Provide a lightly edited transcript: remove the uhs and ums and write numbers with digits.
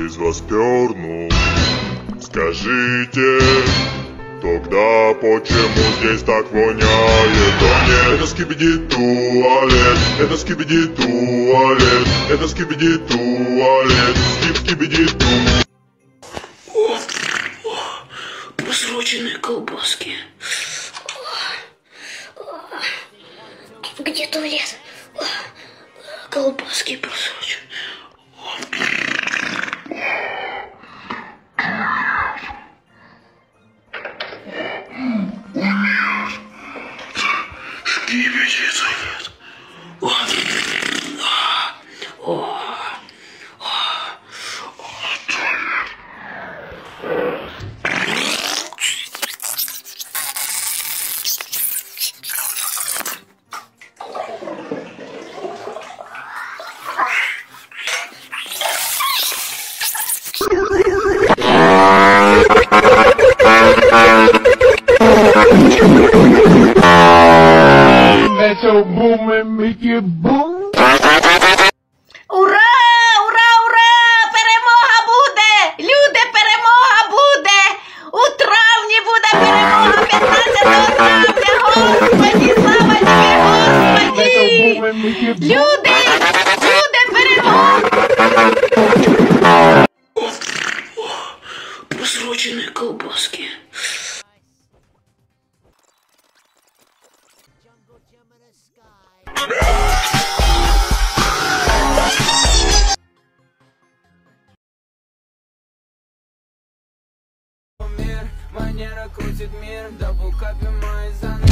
из вас пернул? Скажите, тогда почему здесь так воняет? О нет, это скибиди туалет, это скибиди туалет, это скибиди туалет, скибиди туалет. Просроченные колбаски. Где туалет? Колбаски просрочены. Скибиди туалет. Let your boom and make it boom. Ура! Ура! Ура! Перемога буде! Люди, перемога буде! У травні буде перемога 15 травня! Господи, слава тобі, Господи! Люди! Люди, перемога! Просроченные колбаски. Манера крутит мир, дабл капи мои за